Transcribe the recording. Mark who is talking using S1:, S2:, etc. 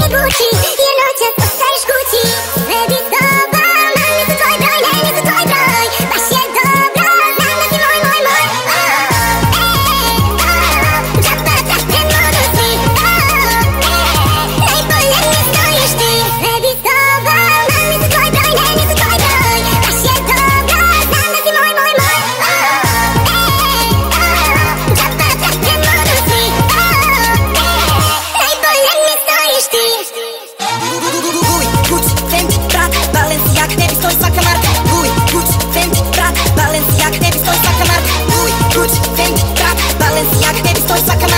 S1: buči, jedno čas ostaješ kući. Sve bi s tobom, ali nisu tvoj broj, ne, nisu tvoj broj. Baš je dobro, znam da si moj, moj, moj. Džaba da te mogu svi. Najbolje mi stojiš ti. Sve bi s tobom, ali nisu tvoj broj, ne, nisu tvoj broj. Baš je dobro, znam da si moj, moj, moj. Džaba da te mogu svi. Najbolje mi stojiš ti.
S2: Guj, Gucci, Fendi, Prada, Balenciaga, ne bi stoj svaka marka. Guj, Gucci, Fendi, Prada, Balenciaga, ne bi stoj svaka marka. Guj, Gucci, Fendi, Prada, Balenciaga, ne bi stoj svaka marka.